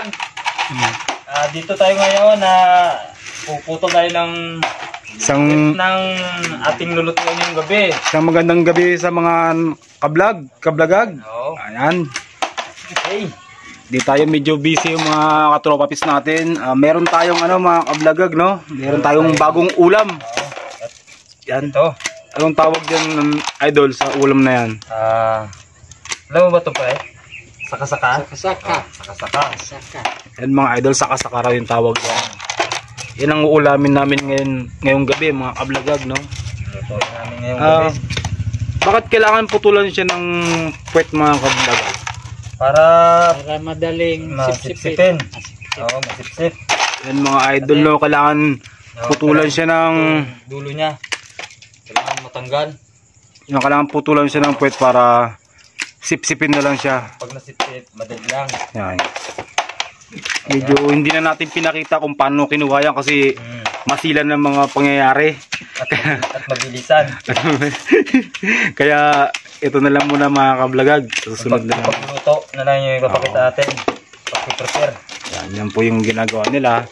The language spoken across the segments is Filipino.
kabayan. Dito tayo ngayon na puputo tayo ng ating lulutuin ngayong gabi. Isang magandang gabi sa mga kablagag. Oo. Ayan. Okay. Di tayo medyo busy yung mga katropapis natin. Meron tayong mga kablagag, no? Meron tayong bagong ulam. Yan. Ito. Anong tawag dyan, idol, sa ulam na yan? Alam mo ba ito pa eh? Saka-saka? Saka-saka. Saka-saka. Yan mga idol, saka-saka raw yung tawag yan. Yan ang uulamin namin ngayong gabi, mga kablagag, no? Lutuin namin ngayong gabi. Bakit kailangan putulan siya ng puwet, mga kablagag? Para madaling masipsipin. Oo, masipsip. Yan mga idol, no? Kailangan putulan siya ng dulo niya. Kailangan matanggal. Yung kailangan putulan siya ng puwet para sipsipin na lang siya. Pag nasipsip, madali lang. Yan. Medyo hindi na natin pinakita kung paano kinuha yan kasi masilan ng mga pangyayari. At mabilisan. Kaya ito na lang muna mga kablagag. Susunod na lang. Pagluto na lang yung ipapakita natin. Pag-prepare. Yan po yung ginagawa nila.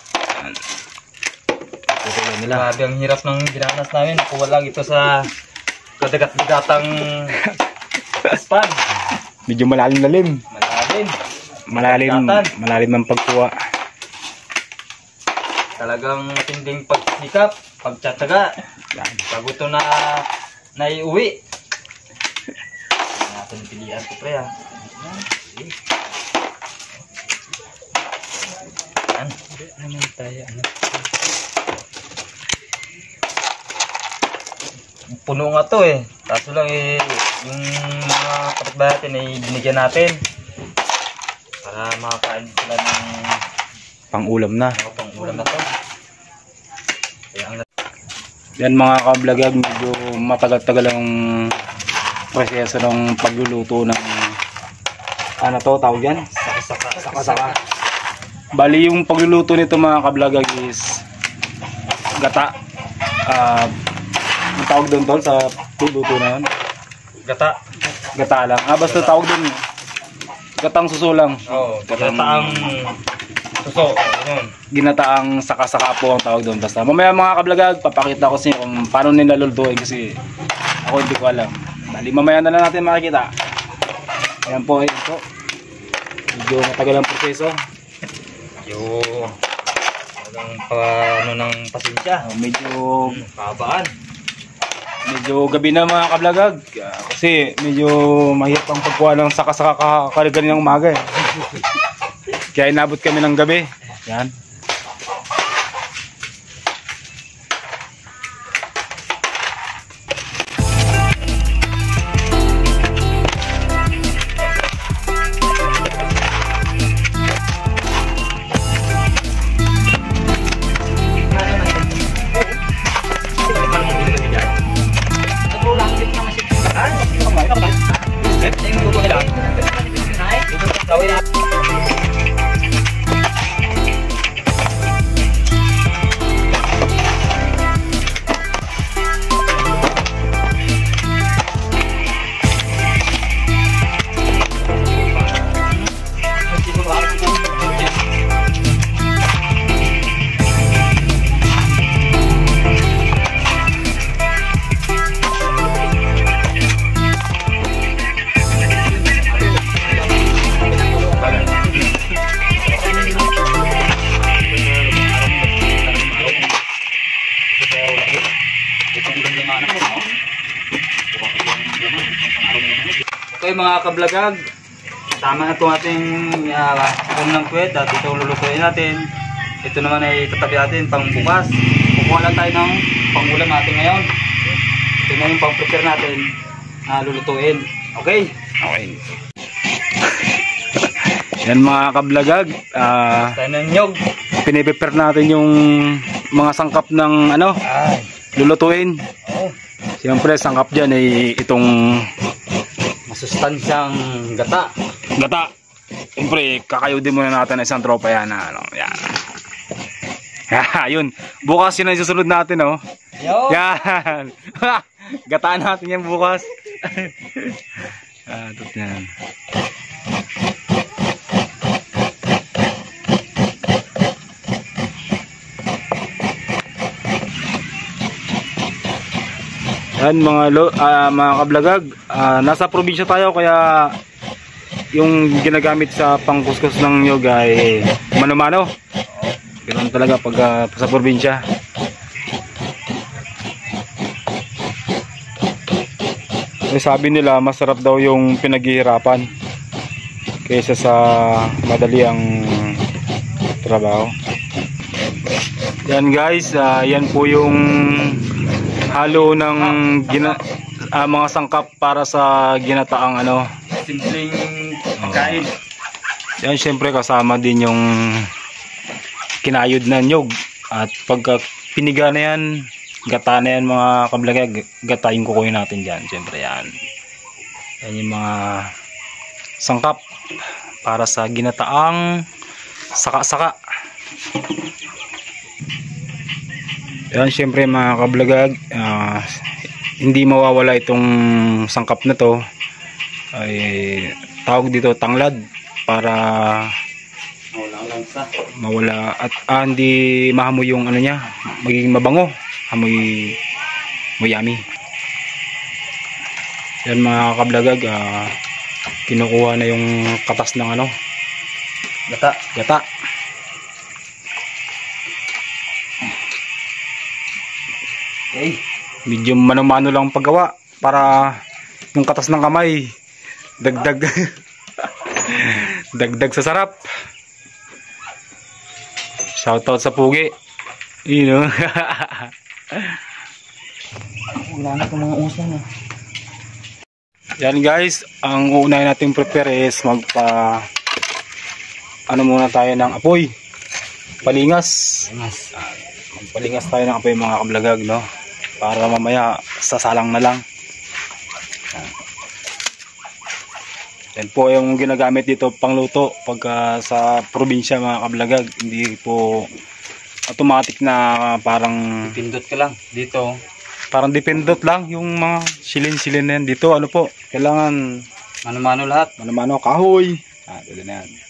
Grabe ang hirap ng ginanas namin. Kuha lang ito sa kadagat-dagatang span. Medyo malalim. Malalim ang pagkuha. Talagang matinding pagsikap, pagtsatsaga. Bago ito na naiuwi. Natin pilihan ito pre ha. Naman tayo. Puno nga to eh. Kaso lang yung mga kapitbahay natin ay binigyan natin. Para makakain sila ng Pang-ulam na. Pang-ulam na to. Yan mga kablagag, medyo matagal-tagal ang proseso ng pagluluto ng tawag yan? Saka-saka. Bali yung pagluluto nito mga kablagag is gata. Ang tawag doon tol sa luto na yun? Gata lang. Basta tawag doon. Gatang suso lang. Oo, gatang suso. Ginataang saka-saka po ang tawag doon. Basta mamaya mga kablagag, papakita ko sa inyo kung paano nila lulutuin kasi ako hindi ko alam. Bali mamaya na lang natin makikita. Ayan po, ayan po. Medyo matagal ang proseso. Talagang ng pasensya. Medyo kabaan. Medyo gabi na mga kablagag kasi medyo mahirap ang pagkuha ng saka-saka kagaling ng umaga eh. Kaya inabot kami ng gabi. Yan. Okay mga kablagag, tama na itong ating ng kwet at ito lulutuin natin. Ito naman ay tatabi natin pang bukas. Kukuha lang tayo ng pangulam natin ngayon. Ito na yung pang prepare natin na lulutuin. Okay? Okay. Yan mga kablagag, tayo ng nyog. piniprepare natin yung mga sangkap ng lulutuin. Siyempre sangkap dyan ay itong masustansyang gata. Siyempre kakayodin muna natin isang tropa yan. Yan. Yun. Bukas yun ang susunod natin. Yan. Gataan natin yan bukas. Yan. Yan mga kablagag, nasa probinsya tayo kaya yung ginagamit sa pangkuskus ng nyug ay mano-mano. Ganoon talaga pag sa probinsya. Sabi nila masarap daw yung pinaghihirapan kaysa sa madali ang trabaho. Yan guys, yan po yung halo ng mga sangkap para sa ginataang Simpleng pagkain. Yan syempre kasama din yung kinayod na nyug. At pagka piniga na yan, gata na yan mga kablagag, gata yung kukunin natin dyan. Syempre yan. Yan yung mga sangkap para sa ginataang saka-saka. Yan syempre mga kablagag, hindi mawawala itong sangkap na to. Ay tawag dito tanglad para mawala at hindi mahamoy yung niya, magiging mabango, amoy yummy. Yan mga kablagag, kinukuha na yung katas ng gata. Okay. Medyo mano-mano lang paggawa para yung katas ng kamay dagdag dagdag sa sarap. Shoutout sa Pugi. Wala na itong mga usan na. Yan guys, ang uunahin natin prepare is muna tayo ng apoy. Palingas. Magpalingas tayo ng apoy mga kablagag, no? Para mamaya sasalang na lang. Yan po yung ginagamit dito pangluto pagka sa probinsya mga kablagag. Hindi po automatic na parang Pindot ka lang dito. parang dependent lang yung mga silin-silin na yan. Dito po, kailangan Mano-mano lahat. mano-mano kahoy. Pwede na yan.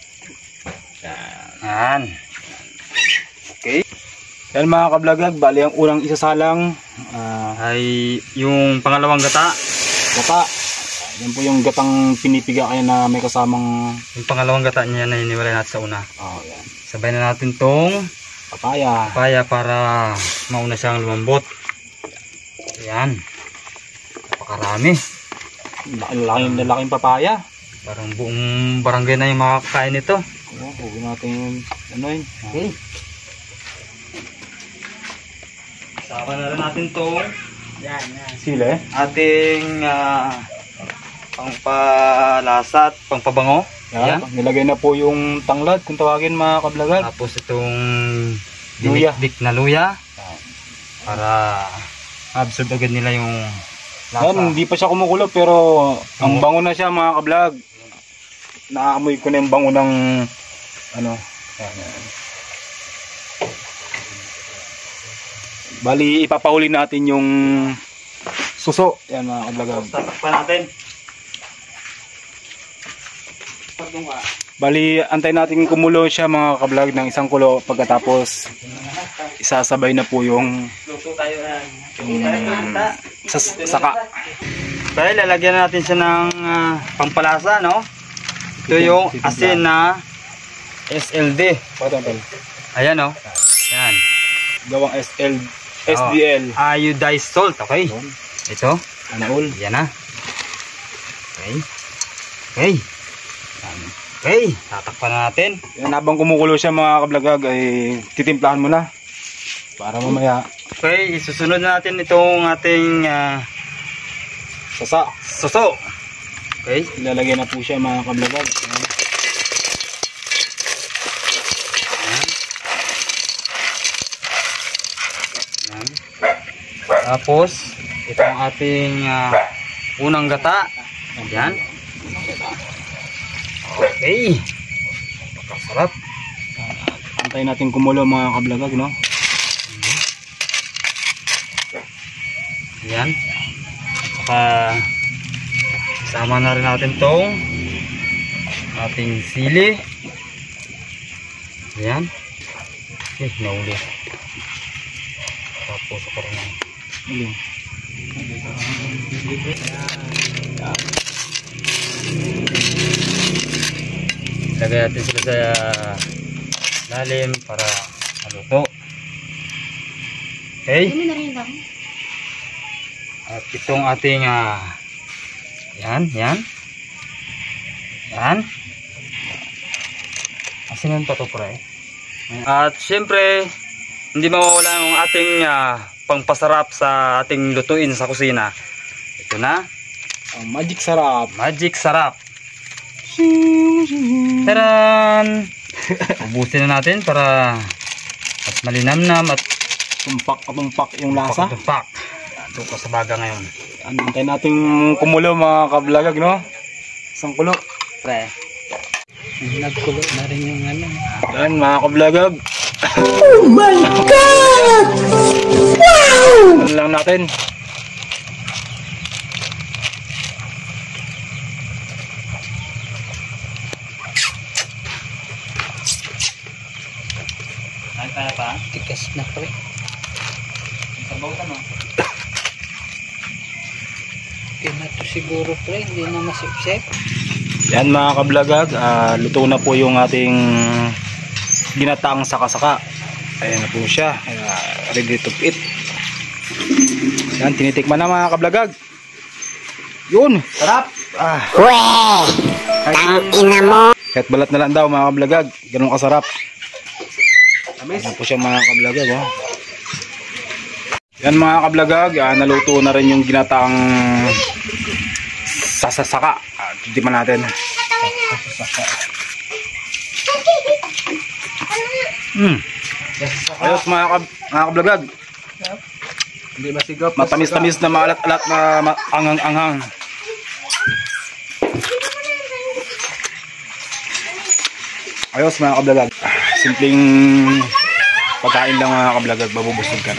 Yan. Okay. Yan mga kablagag, bali ang unang isasalang Ay yung pangalawang gata. gata. Yan po yung gatang pinipiga kaya na may kasamang Yung pangalawang gata niya na iniwalay natin sa una. yan. Sabay na natin tong Papaya. papaya para mauna siyang lumambot. Ayan. Napakarami. Lalaking papaya. Parang buong barangay na yung makakain nito. Huwag natin yung yun. Okay. Sama na rin natin tong Sile. ating pangpalasa at pangpabango. Yan. Nilagay na po yung tanglad kung tawagin mga kablagag. Tapos itong Luya. dinikdik na luya para absorb agad nila yung lasa. Yan, hindi pa siya kumukulo pero ang bango na siya mga kablog. Naamoy ko na yung bango ng Bali ipapahuli natin yung suso. Yan mga kablog. Tatakpan natin. Bali antay natin kumulo siya mga kablog ng isang kulo, pagkatapos isasabay na po yung Luto tayo saka. Kaya lalagyan natin siya ng pampalasa, no? Ito yung asin na SLD. Ayan, no? Yan. Gawang SDL. Iodized salt, okay? Ito. Anaol. Yan na. Okay. Okay. Okay. Tatakpan na natin. Yan, habang kumukulo siya mga kablagag ay titimplahan mo na para mamaya Okay. Isusunod natin itong ating sasa. suso. Okay. Ilalagay na po siya mga kablagag. Yan. Tapos itong ating unang gata. Yan. Okay. Masarap. Antayin natin kumulo mga kablagag, no? Yan. Sama na rin natin tong ating sili. Yan. Nauli. Tapos ako rin. Lagay natin sila sa lalim para maluto. Okay? At itong ating yan. Asinan pa to, pre. At syempre, hindi mawawala ang ating pangpasarap sa ating lutuin sa kusina. Ito na. Ang magic sarap. Magic sarap. Taran! Ubusin na natin para mas malinamnam at Tumpak yung lasa. tumpak. Ito ko sa baga ngayon. Antayin natin kumulo mga kablagag, no? Isang kulo. Pre. Nagkulo na rin yung ano. Yan mga kablagag. Oh my God! Wow! Ano lang natin. Ay, kaya pa? Tikas na pre. Sabaw ka no? Okay na to siguro pre. Hindi na masipsip. Yan mga kablagag, luto na po yung ating ginataang saka-saka. Ayan na po siya, ready to eat. Yan, tinitikman na mga kablagag. Yun, sarap. Kahit balat na lang daw mga kablagag, ganun kasarap. Yan po siya mga kablagag. Oh. Yan mga kablagag, naluto na rin yung ginataang sasasaka. Titikman natin. Ayos mga kablagag. Hindi masigap. Matamis-tamis na maalat-alat na anghang-anghang. Ayos mga kablagag. Simpleng pagkain lang mga kablagag, mabubusog ka na.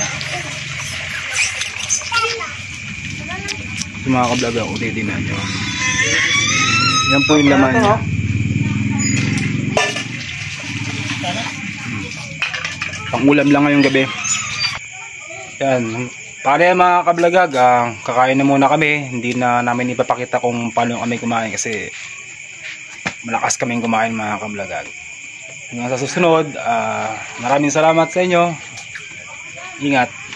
Ito mga kablagag, utitin nyo. Yan po yung laman niya. Pang-ulam lang ngayong gabi. Yan. Para yan mga kablagag, kakain na muna kami. Hindi na namin ipapakita kung paano kami kumain kasi malakas kaming kumain mga kablagag. Hanggang sa susunod, maraming salamat sa inyo. Ingat.